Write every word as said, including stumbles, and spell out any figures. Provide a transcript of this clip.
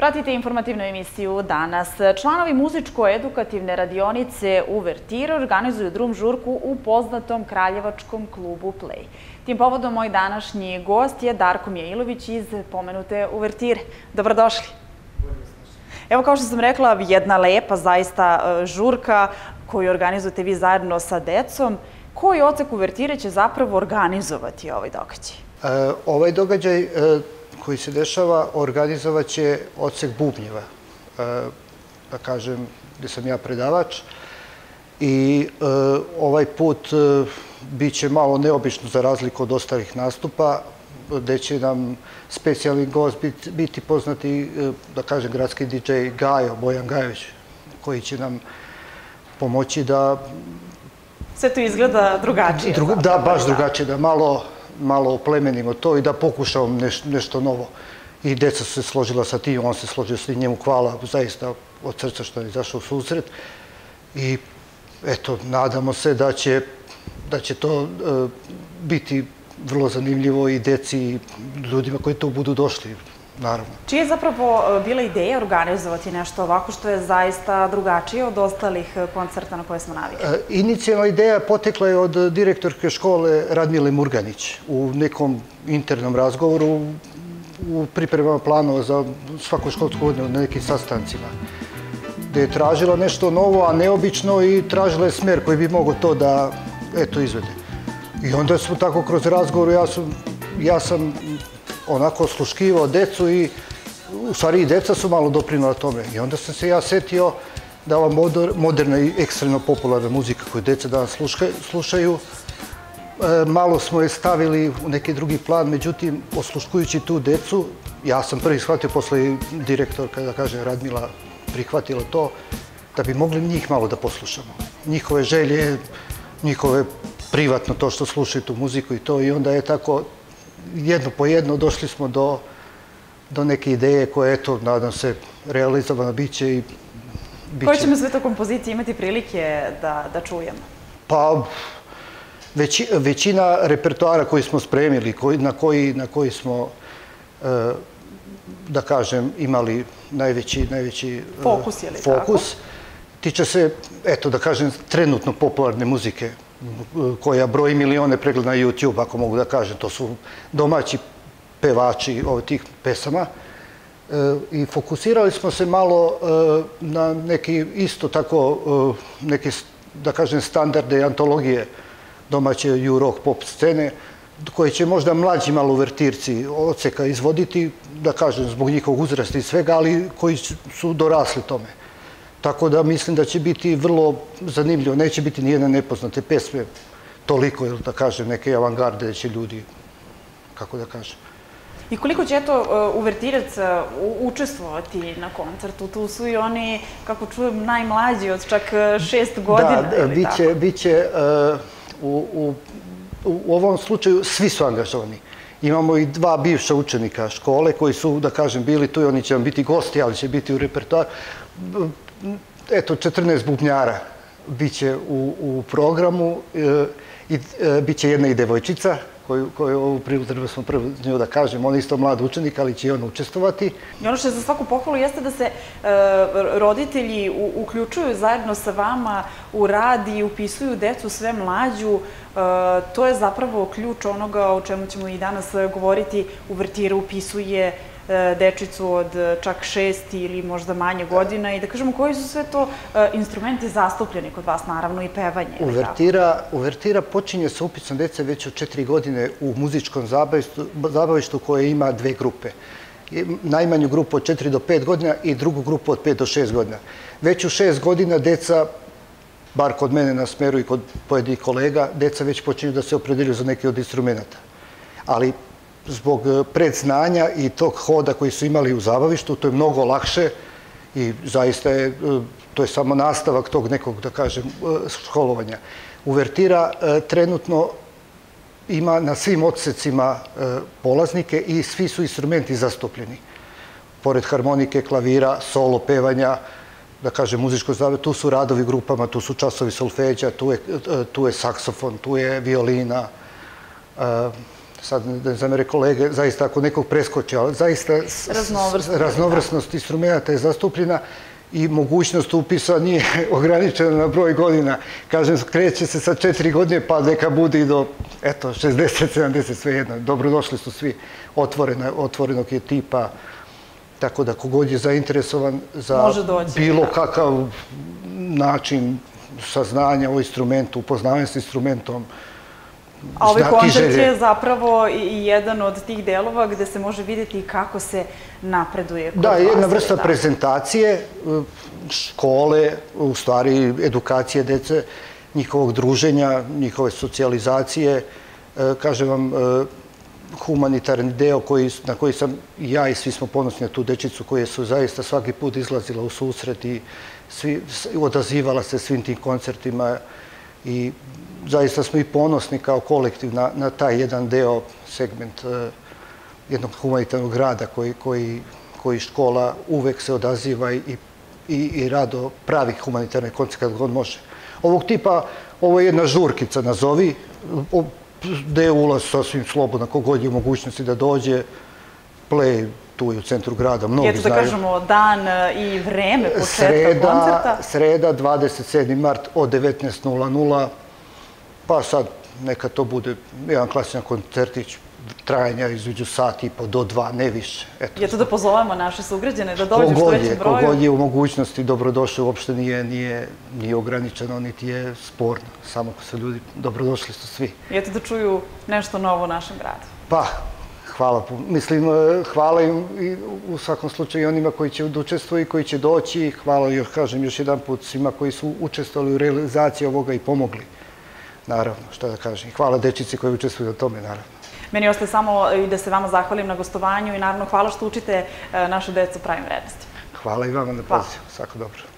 Pratite informativnu emisiju danas. Članovi muzičko-edukativne radionice Uvertira organizuju drum žurku u poznatom kraljevačkom klubu Play. Tim povodom moj današnji gost je Darko Mijailović iz pomenute Uvertire. Dobrodošli. Evo, kao što sam rekla, jedna lepa zaista žurka koju organizujete vi zajedno sa decom. Koji odsek Uvertire će zapravo organizovati ovaj događaj? Ovaj događaj koji se dešava organizovat će odsek bubnjeva, da kažem, gde sam ja predavač. I ovaj put bit će malo neobično za razliku od ostalih nastupa, gde će nam specijalni gost biti poznati, da kažem, gradski didžej Gajo, Bojan Gajović, koji će nam pomoći da... Sve to izgleda drugačije. Da, baš drugačije, da malo... malo oplemenimo to i da pokušamo nešto novo. I deca su se složila sa tim, on se složio s njemu, hvala zaista od srca što je izašao u susret. I eto, nadamo se da će to biti vrlo zanimljivo i deci i ljudima koji to budu došli, naravno. Čija je zapravo bila ideja organizovati nešto ovako što je zaista drugačije od ostalih koncerta na koje smo navikli? Inicijalna ideja potekla je od direktorke škole Radmile Murganić u nekom internom razgovoru u pripremama planova za svaku školsku godinu na nekim sastancima, gde je tražila nešto novo, a neobično, i tražila je smer koji bi mogao to da izvede. I onda smo tako kroz razgovor, ja sam onako osluškivao decu i u stvari i deca su malo doprinula tome. I onda sam se ja setio da ova moderna i ekstremno popularna muzika koju deca danas slušaju, malo smo je stavili u neki drugi plan, međutim, osluškujući tu decu, ja sam prvi shvatio, posle direktorka, da kažem, Radmila prihvatila to, da bi mogli njih malo da poslušamo. Njihove želje, njihove privatno to što slušaju tu muziku i to, i onda je tako jedno po jedno došli smo do neke ideje koje, eto, nadam se, realizovana bit će i bit će... Koje ćemo sve to kompozicije imati prilike da čujemo? Pa, većina repertoara koji smo spremili, na koji smo, da kažem, imali najveći fokus, tiče se, eto, da kažem, trenutno popularne muzike, koja broji milione pregleda na YouTube, ako mogu da kažem. To su domaći pevači tih pesama. I fokusirali smo se malo na neki isto tako, neke, da kažem, standarde i antologije domaće ju-rock pop scene, koje će možda mlađi malo uvertirci odseka izvoditi, da kažem, zbog njihovog uzrasta i svega, ali koji su dorasli tome. Tako da mislim da će biti vrlo zanimljivo. Neće biti nijedne nepoznate pesme toliko, da kažem, neke avangarde da će ljudi, kako da kažem. I koliko će, eto, uvertirac učestvovati na koncertu? Tu su i oni, kako čujem, najmlađi od čak šest godina. Da, bit će, u ovom slučaju, svi su angažovani. Imamo i dva bivša učenika škole koji su, da kažem, bili tu i oni će vam biti gosti, ali će biti u repertoaru. Eto, četrnaest bubnjara bit će u programu i bit će jedna i devojčica, koju ovu priliku smo prvo s njoj da kažem, ona je isto mlad učenik, ali će i ona učestvovati. I ono što je za svaku pohvalu jeste da se roditelji uključuju zajedno sa vama u rad i upisuju decu sve mlađu. To je zapravo ključ onoga o čemu ćemo i danas govoriti. Uvertira upisuje dečicu od čak šest ili možda manje godina i da kažemo koji su sve to instrumenti zastupljeni kod vas, naravno i pevanje. Uvertira počinje sa upisom dece već od četiri godine u muzičkom zabavištu koje ima dve grupe. Najmanju grupu od četiri do pet godina i drugu grupu od pet do šest godina. Već u šest godina deca, bar kod mene na Smeru i kod pojedinih kolega, deca već počinju da se opredeljuju za neki od instrumenta. Ali zbog predznanja i tog hoda koji su imali u zabavištu, to je mnogo lakše i zaista je, to je samo nastavak tog nekog, da kažem, školovanja. Uvertira trenutno ima na svim odsecima polaznike i svi su instrumenti zastupljeni. Pored harmonike, klavira, solo pevanja, da kažem, muzičko zabavište, tu su radovi grupama, tu su časovi solfeđa, tu je saksofon, tu je violina, sad ne zamere kolege, zaista ako nekog preskoči, ali zaista raznovrsnost instrumenta je zastupljena i mogućnost upisa nije ograničena na broj godina. Kažem, kreće se sa četiri godine, pa neka bude i do, eto, šezdeset, sedamdeset, sve jedno. Dobrodošli su svi otvorenog je tipa, tako da kogod je zainteresovan za bilo kakav način saznanja o instrumentu, upoznavanja s instrumentom, a ovaj koncert je zapravo i jedan od tih delova gde se može vidjeti kako se napreduje kod vas. Da, jedna vrsta prezentacije škole, u stvari edukacije dece, njihovog druženja, njihove socijalizacije. Kažem vam, humanitarni deo na koji sam ja i svi smo ponosni na tu dečicu koje su zaista svaki put izlazila u susret i odazivala se svim tim koncertima i zaista smo i ponosni kao kolektiv na taj jedan deo, segment jednog humanitarnog rada koji škola uvek se odaziva i rado pravi humanitarne koncerte kad god može. Ovog tipa, ovo je jedna žurkica, nazovi, gde je ulaz sasvim slobodno, kogod je u mogućnosti da dođe, Play tu je u centru grada, mnogi znaju. Eto da kažemo dan i vreme početka koncerta. Sreda, dvadeset sedmi mart od devetnaest nula nula, pa sad neka to bude jedan klasičan koncertić trajanja između sat i po do dva, ne više. Eto da pozovemo naše sugrađane da dođu što većem broju. Kogod je u mogućnosti dobrodošli, uopšte nije ograničeno, niti je sporno. Samo ako su ljudi, dobrodošli su svi. I eto da čuju nešto novo u našem gradu. Pa, hvala. Mislim, hvala im u svakom slučaju i onima koji će učestvuju i koji će doći. Hvala, još kažem, još jedan put svima koji su učestvovali u realizaciji ovoga i pomogli. Naravno, što da kažem. Hvala dečici koji učestvuju u tome, naravno. Meni ostaje samo i da se vama zahvalim na gostovanju i naravno hvala što učite našu decu pravim vrednostima. Hvala i vama na pozivu. Svako dobro.